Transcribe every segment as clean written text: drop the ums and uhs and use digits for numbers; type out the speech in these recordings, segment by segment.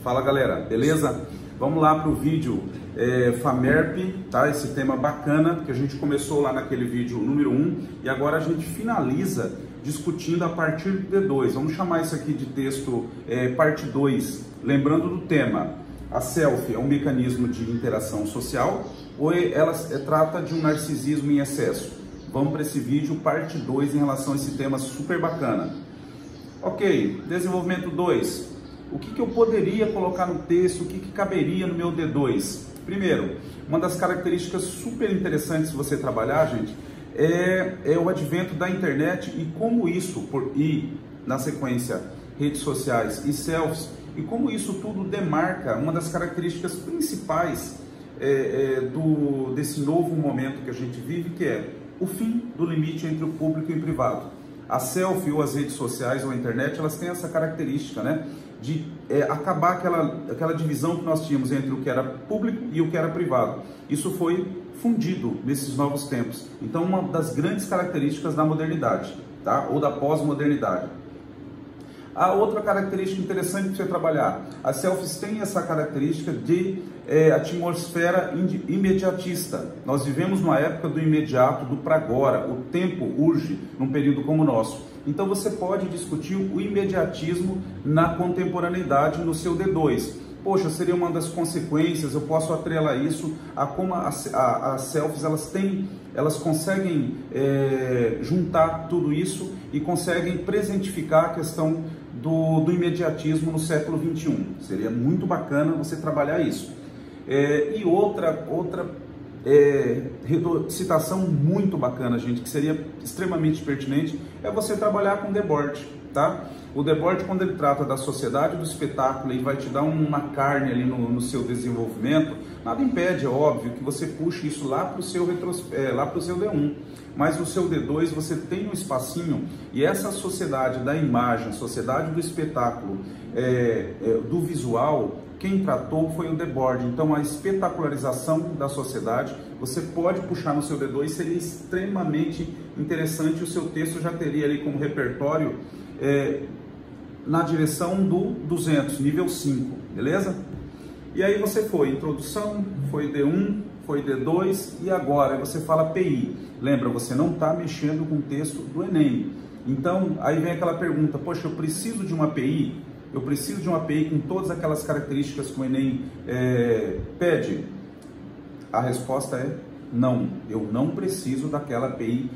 Fala galera, beleza? Vamos lá para o vídeo FAMERP, tá? Esse tema bacana que a gente começou lá naquele vídeo número 1 e agora a gente finaliza discutindo a partir do D2. Vamos chamar isso aqui de texto parte 2, lembrando do tema. A selfie é um mecanismo de interação social ou ela trata de um narcisismo em excesso? Vamos para esse vídeo parte 2 em relação a esse tema super bacana. Ok, desenvolvimento 2. O que eu poderia colocar no texto, o que caberia no meu D2? Primeiro, uma das características super interessantes de você trabalhar, gente, é o advento da internet e como isso, na sequência, redes sociais e selfies, e como isso tudo demarca uma das características principais desse novo momento que a gente vive, que é o fim do limite entre o público e o privado. A selfie ou as redes sociais ou a internet, elas têm essa característica, né, de acabar aquela divisão que nós tínhamos entre o que era público e o que era privado. Isso foi fundido nesses novos tempos. Então, uma das grandes características da modernidade, tá, ou da pós-modernidade. A outra característica interessante para você trabalhar, as selfies têm essa característica de atmosfera imediatista. Nós vivemos numa época do imediato, do para agora, o tempo urge num período como o nosso. Então você pode discutir o imediatismo na contemporaneidade no seu D2. Poxa, seria uma das consequências, eu posso atrelar isso a como as selfies elas conseguem juntar tudo isso e conseguem presentificar a questão do imediatismo no século XXI. Seria muito bacana você trabalhar isso. E outra citação muito bacana, gente, que seria extremamente pertinente, é você trabalhar com o Debord, tá? O Debord, quando ele trata da sociedade do espetáculo e vai te dar uma carne ali no seu desenvolvimento, nada impede, é óbvio, que você puxe isso lá para o seu D1, mas no seu D2 você tem um espacinho e essa sociedade da imagem, sociedade do espetáculo, do visual, quem tratou foi o Debord. Então a espetacularização da sociedade você pode puxar no seu D2, seria extremamente interessante. O seu texto já teria ali como repertório na direção do 200, nível 5, beleza? E aí você foi introdução, foi D1, foi D2 e agora você fala PI. Lembra, você não está mexendo com o texto do Enem. Então aí vem aquela pergunta, poxa, eu preciso de uma API? Eu preciso de uma API com todas aquelas características que o Enem pede? A resposta é não, eu não preciso daquela API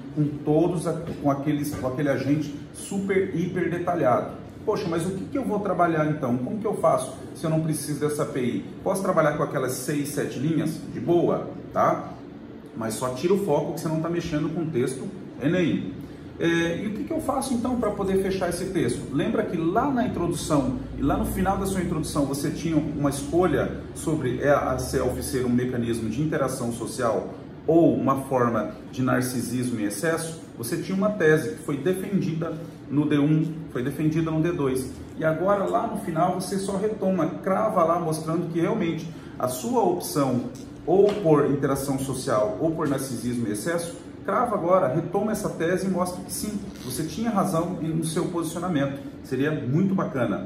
com aquele agente super, hiper detalhado. Poxa, mas o que eu vou trabalhar então? Como que eu faço se eu não preciso dessa API? Posso trabalhar com aquelas 6, 7 linhas? De boa, tá? Mas só tira o foco que você não está mexendo com o texto Enem. E o que eu faço então para poder fechar esse texto? Lembra que lá na introdução e lá no final da sua introdução você tinha uma escolha sobre a selfie ser um mecanismo de interação social ou uma forma de narcisismo em excesso? Você tinha uma tese que foi defendida no D1, foi defendida no D2. E agora lá no final você só retoma, crava lá mostrando que realmente a sua opção ou por interação social ou por narcisismo em excesso, crava agora, retoma essa tese e mostra que sim, você tinha razão no seu posicionamento. Seria muito bacana.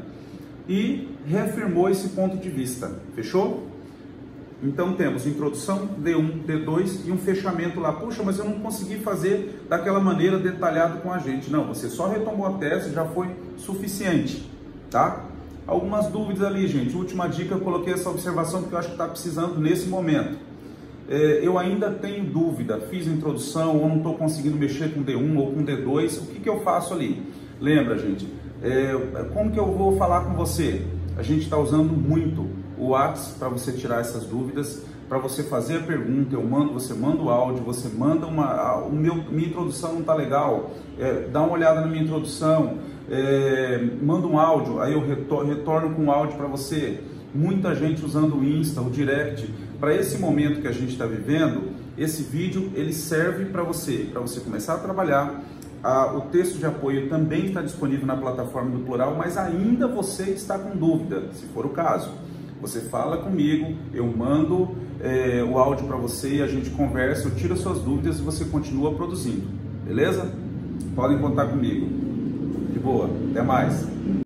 E reafirmou esse ponto de vista. Fechou? Então temos introdução, D1, D2 e um fechamento lá. Puxa, mas eu não consegui fazer daquela maneira detalhado com a gente. Não, você só retomou a tese, já foi suficiente, tá? Algumas dúvidas ali, gente. Última dica, eu coloquei essa observação porque eu acho que está precisando nesse momento. Eu ainda tenho dúvida, fiz a introdução ou não estou conseguindo mexer com D1 ou com D2, o que eu faço ali? Lembra, gente, como que eu vou falar com você? A gente está usando muito o WhatsApp para você tirar essas dúvidas, para você fazer a pergunta, você manda o áudio, você manda minha introdução não está legal, dá uma olhada na minha introdução, manda um áudio, aí eu retorno com o áudio para você. Muita gente usando o Insta, o Direct. Para esse momento que a gente está vivendo, esse vídeo ele serve para você começar a trabalhar. O texto de apoio também está disponível na plataforma do Plural, mas ainda você está com dúvida, se for o caso. Você fala comigo, eu mando o áudio para você, a gente conversa, eu tiro as suas dúvidas e você continua produzindo, beleza? Podem contar comigo. De boa, até mais.